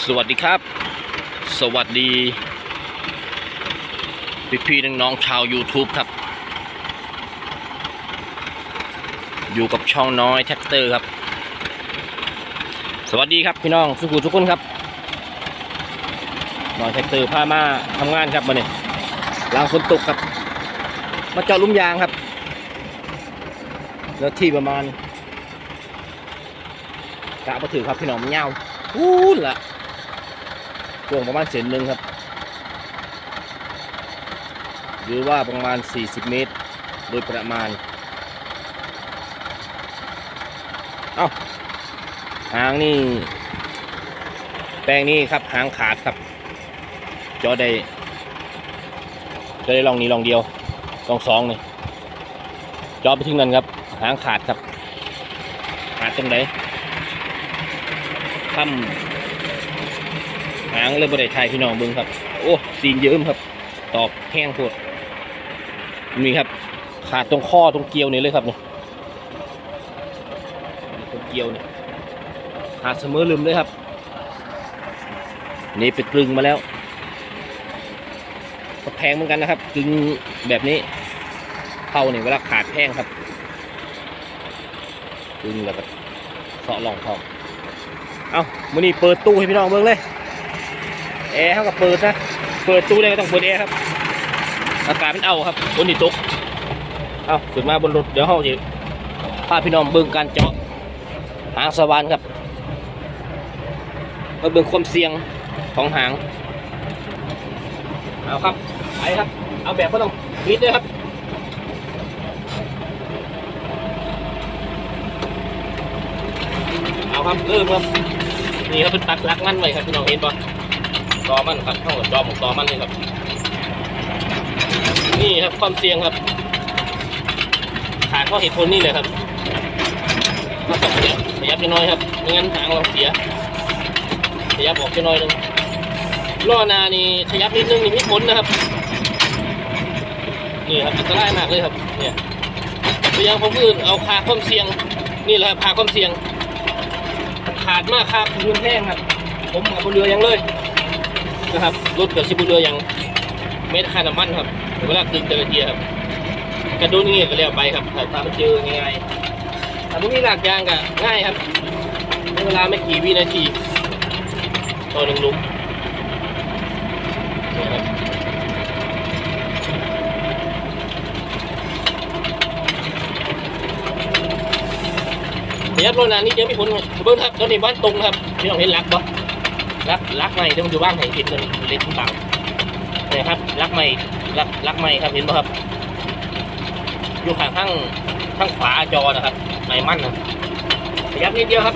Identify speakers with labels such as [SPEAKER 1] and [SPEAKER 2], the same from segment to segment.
[SPEAKER 1] สวัสดีครับสวัสดีพี่น้องๆชาว YouTube ครับอยู่กับช่องน้อยแท็กเตอร์ครับสวัสดีครับพี่น้องทุกคนครับน้อยแท็กเตอร์พามาทำงานครับมาเนี่ยหลังฝนตกครับมาเจาะลุ่มยางครับแล้วที่ประมาณกะมาถือครับพี่น้องมันยาวพูดละกว้างประมาณเซนหนึ่งครับหรือว่าประมาณ40 เมตรโดยประมาณหางนี่แปลงนี้ครับหางขาดครับจอได้ลองนี้ลองเดียวลองสองนี่จอไปถึงนั้นครับหางขาดครับขาดตรงไหนค่ำหางเลยบริไทยพี่น้องเบิ้งครับโอ้ซีนเยอะครับตอกแห้งโคตรมีครับขาดตรงข้อตรงเกลียวนี่เลยครับนี่ตรงเกลียวนี่ขาดเสมอลืมเลยครับนี่ไปกลึงมาแล้วก็แพงเหมือนกันนะครับกลึงแบบนี้เท่านี่เวลาขาดแพงครับกลึงแล้วก็เสาะลองทองเอามื่อนี้เปิดตู้ให้พี่น้องเบิ่งเลยแอร์เขาก็เปิดนะเปิดตู้ได้ก็ต้องเปิดแอร์ครับอากาศมันเอาครับบนที่ตกเอาขึ้นมาบนรถเดี๋ยวเขาจะพาพี่น้องเบิ่งการเจาะหางสว่านครับมาเบิ่งความเสี่ยงของหางเอาครับไปครับเอาแบบก็ต้องปิดด้วยครับเอาครับเริ่มครับนี่ครับเป็นตัดลักมันไว้ครับพี่น้องเห็นป่ะต่อมันครับเท่ากับจอมของต่อมันเลยครับนี่ครับความเสี่ยงครับขาดเพราะเหตุผลนี่เลยครับก็ต้องขยับน้อยครับไม่งั้นหางเราเสียขยับออกน้อยนึงล้อหน้านี่ขยับนิดนึงนี่มีผลนะครับนี่ครับอันตรายมากเลยครับเนี่ยตัวอย่างผมคือเอาขาความเสี่ยงนี่แหละครับขาความเสี่ยงขาดมากครับพื้นแห้งครับผมกับบนเรือยังเลยนะครับรถเกิดชิบนเรือยังเม็ดค่าน้ำมันครับเวลาตึงแต่ละทีครับกระโดดนี่ก็เรียกไปครับแต่ตามเจอง่ายๆแต่พวกนี้หลักยางก็ง่ายครับเวลาไม่กี่วินาทีต่อหนึ่งลุมขยับรถนานนี้เดี๋ยวมีผลเบิ้งครับตอนนี้บ้านตรงครับพี่น้องเห็นลักปะลักใหม่เดี๋ยวมันอยู่บ้านไหนเห็นเลยเล็กขึ้นต่างนี่ครับลักใหม่ลักใหม่ครับเห็นปะครับอยู่ข้างขวาจอนะครับไหนมั่นนะขยับนิดเดียวครับ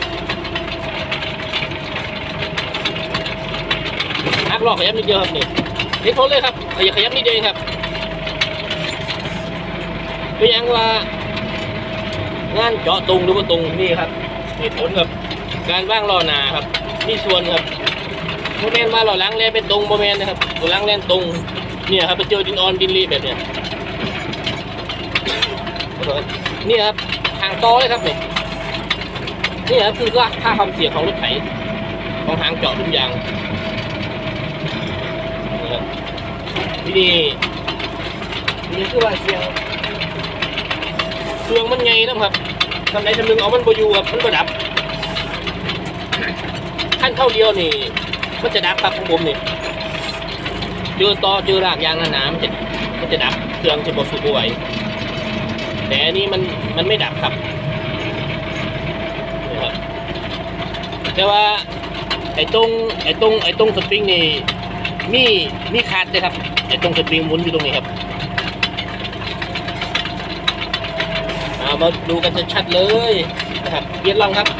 [SPEAKER 1] ลักลอกขยับนิดเดียวครับนี่เห็นผลเลยครับขยับนิดเดียวครับเป็นยังว่างานเจาะตรงหรือว่าตรงนี่ครับเหตุผลครับการว่างล้อหน้าครับนี่ส่วนครับโมเมนต์ว่าล้อหลังแล่นเป็นตรงโมเมนต์นะครับล้อหลังแล่นตรงเนี่ยครับไปเจอดินออนดินรีแบบเนี้ยนี่ครับทางต่อเลยครับนี่ครับคือค่าความเสี่ยงของรถไถของหางเจาะลุ่มยางนะครับที่นี่คือว่าเสี่ยงเครื่องมันไงนะครับทำไหนทำหนึ่งเอามันบอยู่ครับมันก็ดับขั้นเท่าเดียวนี่มันจะดับครับของผมนี่เจอรากยางหนาๆมันจะดับเครื่องจะบดสูบไหวแต่อันนี้มันไม่ดับครับนี่ครับแต่ว่าไอ้ตรงสปริงนี่มีขาดเลยครับไอ้ตรงสปริงหมุนอยู่ตรงนี้ครับมาดูกันชัดเลยนะครับเปลี่ยนลองครับ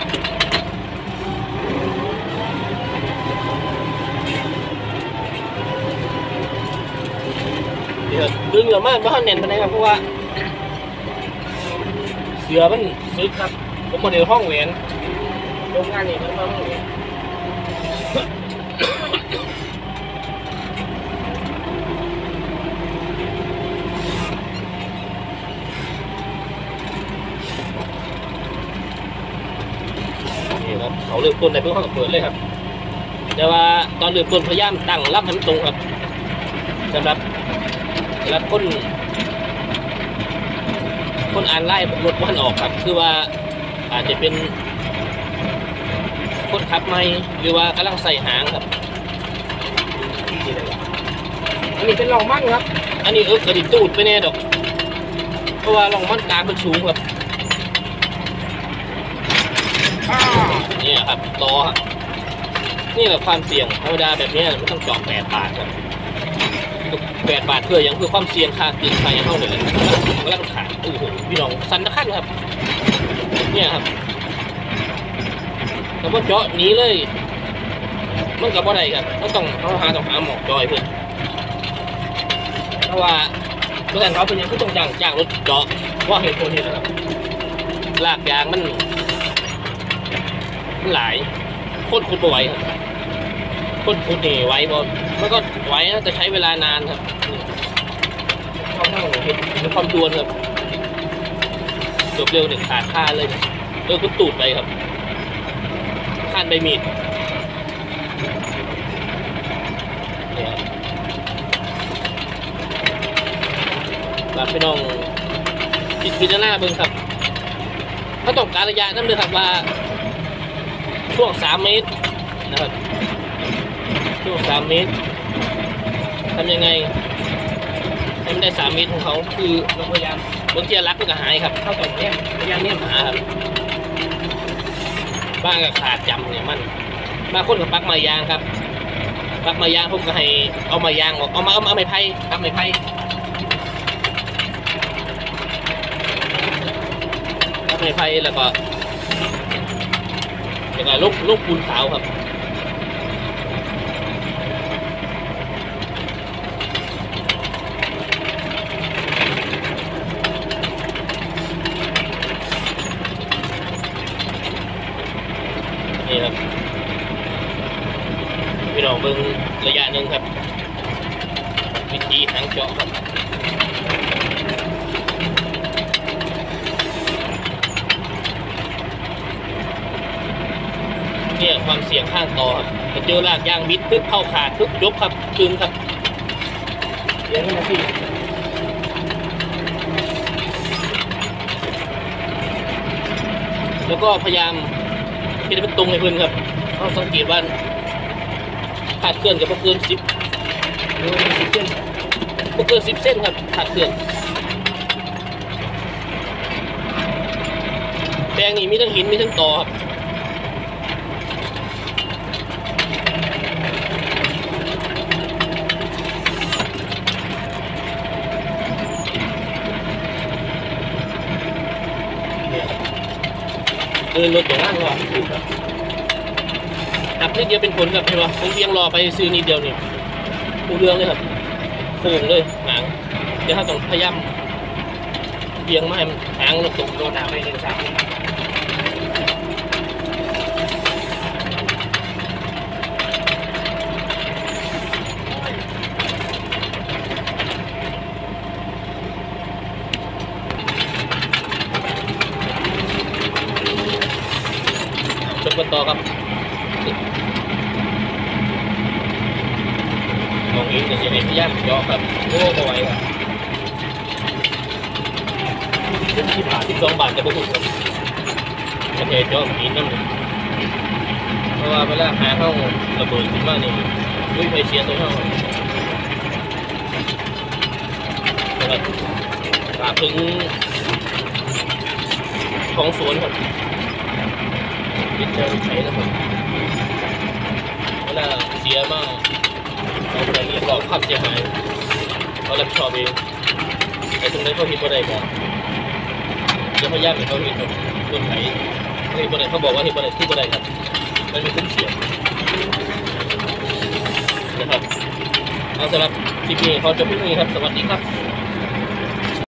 [SPEAKER 1] เดี๋ยวดึงเหลือมากเพราะเน้นไปไหนครับเพราะว่าเสือมันซึกครับผมมาเดี๋ยวห้องแหวนโรงงานนี่มันมาห้องแหวนเขาเริ่มต้นในเพื่อเขาเปิดเลยครับแต่ว่าตอนเริ่มต้นพยายามตั้งรับให้มันตรงครับสำหรับคนอ่านไล่รถวันออกครับคือว่าอาจจะเป็นคนขับไม่หรือว่ากำลังใส่หางครับ
[SPEAKER 2] อันนี้เป็นรองมั่นครับ
[SPEAKER 1] อันนี้กระดิ่งตูดไปแน่ดอกเพราะว่ารองมั่นกลางมันสูงครับนี่ครับล้อนี่แหละความเสี่ยงธรรมดาแบบนี้ไม่ต้องเจาะ8 บาทครับ8 บาทเพื่อยังคือความเสี่ยงค่าติดไฟเท่าเลยแล้วมันขาดโอ้โหพี่น้องสันตะขั้นครับเนี่ยครับแต่ว่าเจาะนี้เลยมันกับว่าใดครับต้องหาหมอกจอยเพื่อนเพราะว่าตัวแทนเขาเป็นยังก็ต้องจ้างรถเจาะว่าเหตุผลนี้นะครับลากยางมันหลายคนขุดไปไหวครับคนขุดนี่ไหวบอลมันก็ไหวนะแต่ใช้เวลานานครับเขาต้องเห็นความด่วนครับจบเร็วหนึ่งขาดค่าเลยเก็ตูดไปครับคาดใบมีดเนี่ยครับพี่น้องพิจารณาเบิ่งครับเขาต้องการระยะนั่นเลยครับว่าช่วง3 เมตรนะครับช่วง3 เมตรทำยังไงให้มันได้3 เมตรของเขาคือเราพยายามบางทีรักมันก็หายครับเข้าต่อเนี่ยพยายามเนี่ยหาครับบ้างก็ขาดจำเนี่ยมันบางคนกับปักไม้ยางครับปักไม้ยางผมก็ให้เอาไม้ยางออกเอาไม้ไผ่ปักไม้ไผ่ปักไม้ไผ่แล้วก็ลูกปูนขาวครับนี่ครับพี่น้องเบิ่งระยะหนึ่งครับวิธีหางเจาะครับเนี่ยความเสี่ยงข้างต่อครับเจอลากยางบิดปึ๊บเข้าขาดปึ๊บยกครับคืนครับเดี๋ยวนะพี่แล้วก็พยายามที่จะเป็นตรงให้เพื่อนครับต้องสังเกตว่าขาดเคลื่อนกับพวกเกิน10เส้นพวกเกิน10 เส้นครับขาดเคลื่อนแปลงนี้มีทั้งหินมีทั้งต่อครับรถอย่างนั้นรอครับดับนิดเดียวเป็นผลครับใช่ไหมผมเพียงรอไปซื้อนิดเดียวนี่ดูเรื่องเลยครับโค้งเลยหางเดี๋ยวถ้าต้องพยายามเพียงไม่ให้หางรถตกรถหนาไป1 3กันต่อครับมองเห็นจะเห็นพยายามย่อครับโอ้โหไว้ครับ10 บาท12 บาทจะบุกครับกระเทยย่อหินนั่นเพราะว่าเวลาหาเข้าระเบิดขึ้นมานี่ด้วยไฟเสียตัวเข้านะครับฝากถึงของสวนครับยึดเจอใช้แล้วครับเวลาเสียมากเราจะเรียกร้องความเสียหายเขารับผิดชอบเองแต่ตรงนั้นเขาผิดอะไรกันจะพยายามให้เขาผิดครับต้นไผ่เขาผิดอะไรเขาบอกว่าผิดอะไรที่อะไรครับมันมีคุ้มเสียนะครับเอาสำหรับคลิปนี้เขาจะพูดนี้ครับสวัสดีครับ